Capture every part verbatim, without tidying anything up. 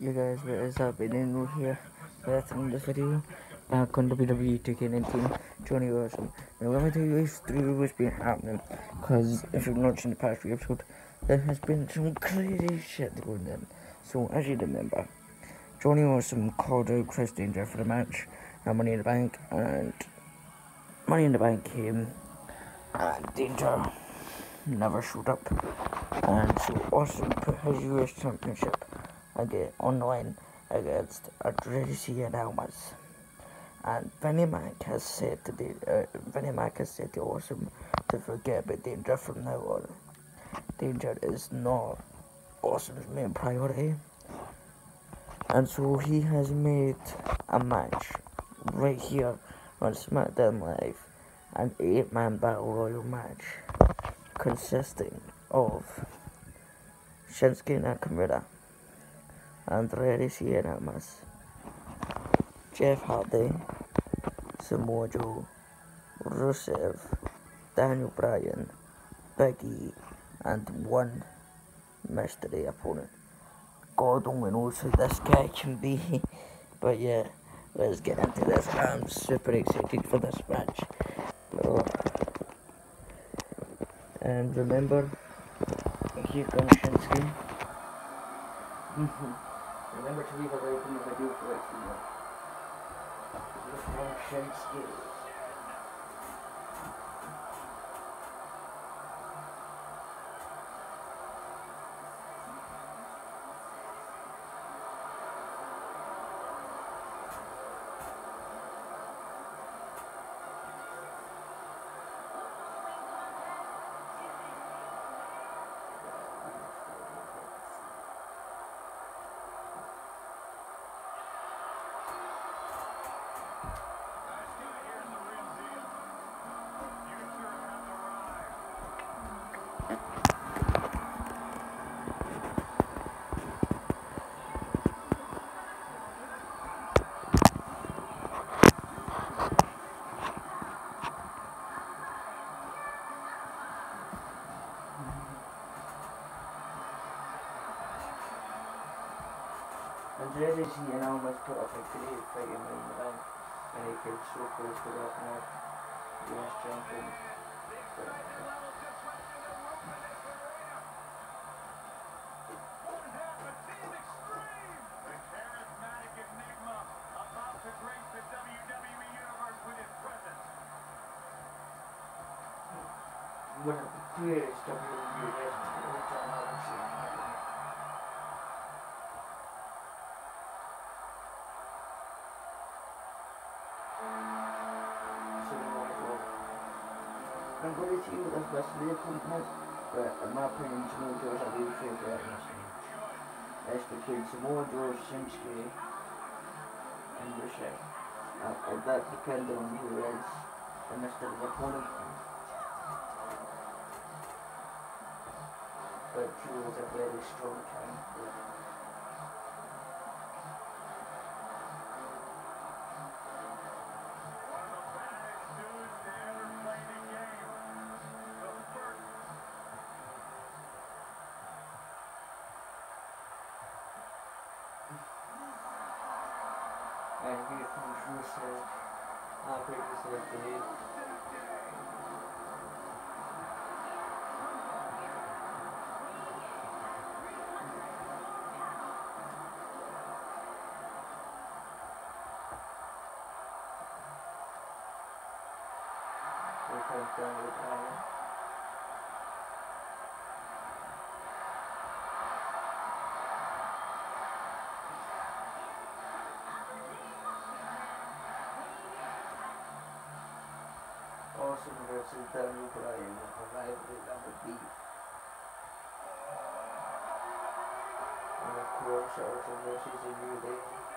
You guys, what is up? And then we're here with this video back on W W E two K nineteen. Johnny Awesome. Now let me tell you through what's been happening, because if you've not seen the past few episodes, there has been some crazy shit going on. So as you remember, Johnny Awesome called out Chris Danger for the match at Money in the Bank, and Money in the Bank came, and Danger never showed up, and so Awesome put his U S Championship again on the line against Andrade and Almas. And Vinnie Mac has said to the uh, Vinnie Mac has said to Awesome to forget about Danger from now on. Danger is not Awesome's main priority, and so he has made a match right here on SmackDown Live, an eight-man battle royal match consisting of Shinsuke Nakamura, Andrade Cien Almas, Jeff Hardy, Samoa Joe, Rusev, Daniel Bryan, Big E, and one mystery opponent. God only knows who this guy can be, but yeah, let's get into this. I'm super excited for this match. Oh. And remember, here comes Shinsuke. Remember to leave a like on the video for it, you know. Here comes Shinsuke. Andrade Cien Almas put up a great fight in the ring, and he came so close to walking off U S champion. But, uh, one of the greatest W W E wrestlers of all time I've ever seen. I'm going to see what this best of the opponent is, but in my opinion, Samoa Joe is a real favourite in this game. It's between Samoa Joe, Shinsuke, and Rusev. Uh, and that depends on who is the mystery opponent. But Joe is a very strong character. And here comes Rusev. I'll break this up for you. Here comes Daniel Bryan. Awesome versus Daniel Bryan, a rivalry that would be. And of course, Awesome versus a New Day.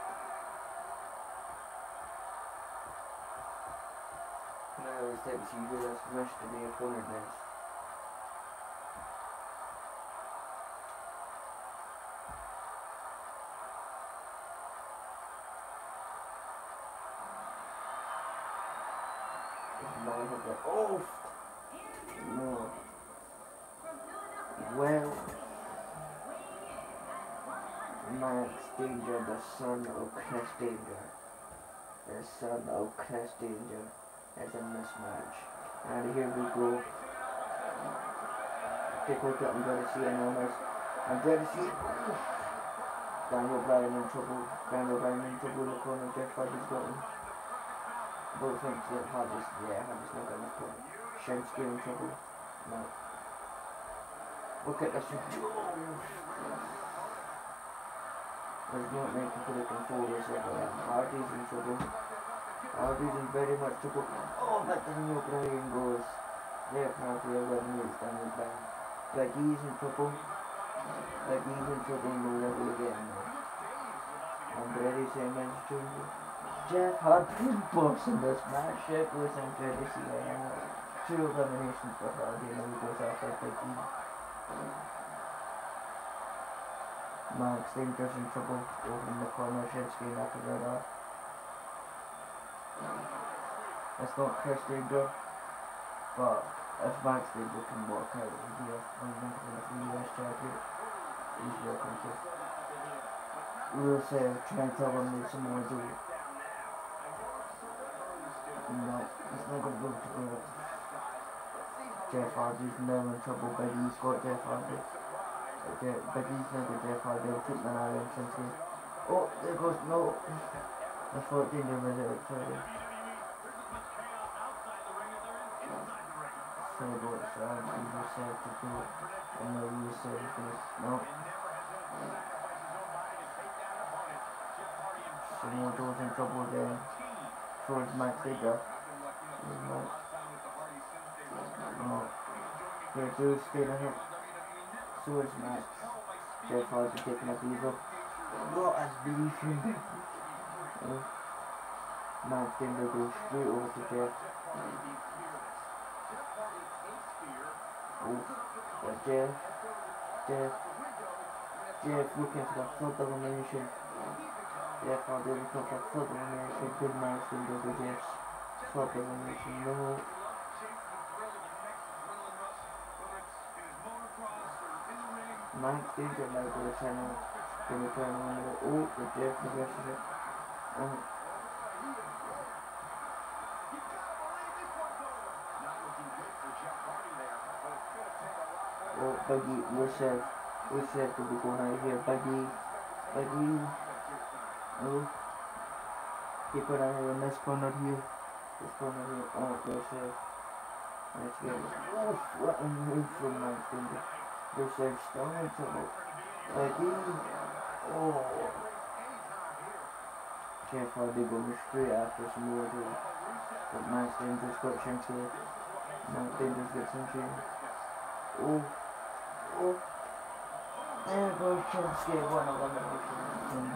Now it's time to see who this mystery opponent is. Oh, no. Well, Max Danger, the son of Chris Danger. The son of Chris Danger as a mismatch. And here we go. Take a look at Andrade C and almost Andrade C. Daniel Bryan in trouble. Daniel Bryan in trouble in the corner. Jeff Hardy's got him. Both think that Hardy's, yeah, Hardy's not got enough corner. Shinsuke in trouble. No. Look at this. There's not many people that can fold this up. Hardy's in trouble. Hardy's in very much trouble. Oh, but Daniel Bryan goes. Jeff Hardy eliminates Daniel Bryan. Like he's in trouble. Like he's in trouble in the level again. I'm ready to say men's trouble. Jeff Hardy's boss in this match. Jeff goes and ready to see him. Two eliminations for Hardy and he goes after Big E. Max Danger's in trouble. Over in the corner. Shinsuke Nakamura. It's not Chris Danger. But if Max Danger can walk out of here, I'm going to be the U S champion. He's welcome to. We'll say, try and tell him there's some more do. No, it's not going to go to go. Jeff Hardy's now in trouble. Big E's got Jeff Hardy. Jeff, Big E's now got Jeff Hardy. I'll keep an eye on Shinsuke. Oh, there goes, no. I thought Danger was out, sorry. So what side you decide to do and now you decide to do no. Some more doors in trouble again. Towards Max Danger. No. No. Here Drew's staying on it. So is Max. Jeff Hardy taking a diesel. What a beefing big. Oh. Max Danger goes straight over to Jeff. Oh, but Jeff, Jeff, Jeff looking for the third elimination. Jeff Hardy looking for the third elimination. Good Max Danger to Jeff's third elimination. No. Max Danger now to the channel. Going to try and win it. Oh, but Jeff progresses it. Oh. Oh, Biggie, Rusev, Rusev could be going out here. Biggie, Biggie, oh, keep an eye on this corner here. This corner here. Oh, Rusev. Let's get it. Oh, what a move from Max Danger. Rusev still in trouble. Biggie, oh. Jeff Hardy going straight after some more too. But Max Danger's got Shinsuke. Max Danger's got Shinsuke. Oh. Oh, there goes Shinsuke, one elimination.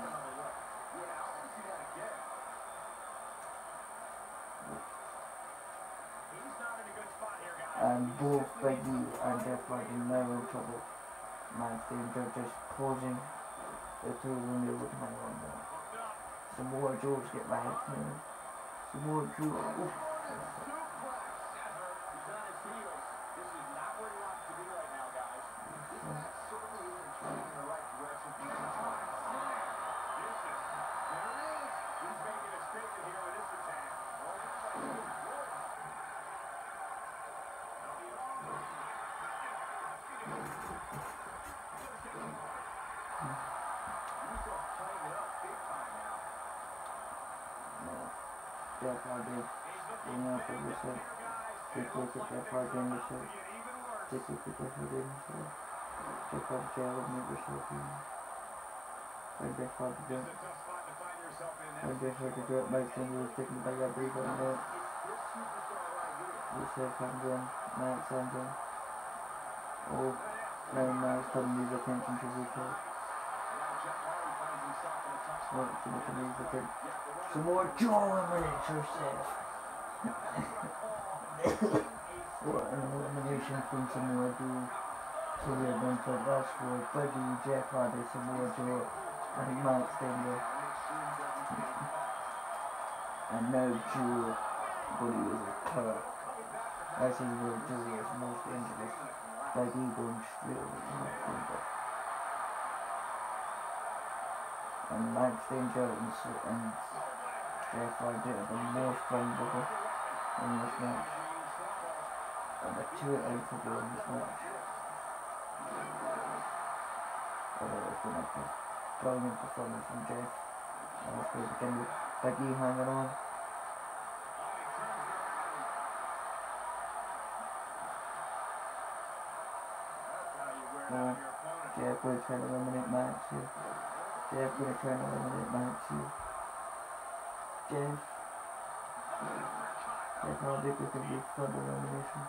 And both Biggie and Jeff Hardy now in trouble. Max Danger just closing the two of them over to my one there. Some more Joes get back here. Some more Joes. Jeff Hardy, going out for this one. Take a look at Jeff Hardy on the show. Take a look at Jeff Hardy on the show. Jeff Hardy jail of never show him. And Jeff Hardy do it. And Jeff Hardy do it. Mike Danger was taken by a breathe on that. Rusev comes in. Max comes in. Oh, now Max doesn't need attention to Rusev. Oh, too much of these attention. Some more Joe eliminates Rusev. What an elimination from Samoa Joe. So we are going for us for Biggie, Jeff Hardy, Samoa Joe, and Max Danger. And now Joe going to use his power. This is where Joe is most dangerous. Biggie going straight over to Max Danger. and Max Jones and Jeff Hardy are the most vulnerable in this match. And the two alpha go in this match. Although it's been like a brilliant performance from Jeff. And let's go again with Becky hanging on. Uh, Jeff will try to eliminate Max here. Jeff will try to eliminate Max here. Jeff. Jeff Hardy could be for the elimination.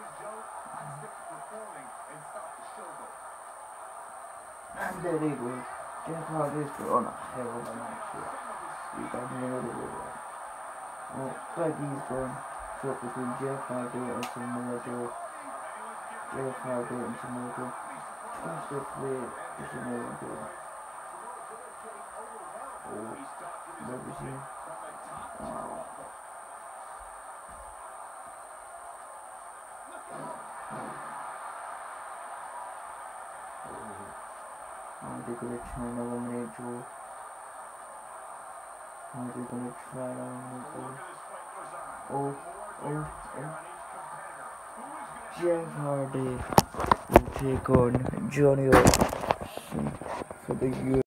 And there he goes. Jeff Hardy's put on a hell of a match here. He's got another way right. Uh, Becky's gone. So between Jeff Hardy and Samoa Joe. Jeff Hardy and Samoa Joe. That's the play to Samoa Joe. Oh, what was he? Oh. Are they gonna try and eliminate Joe? Are they gonna try and eliminate Joe? Oh, oh, oh. Jeff Hardy will take on Johnny Ox for the U S.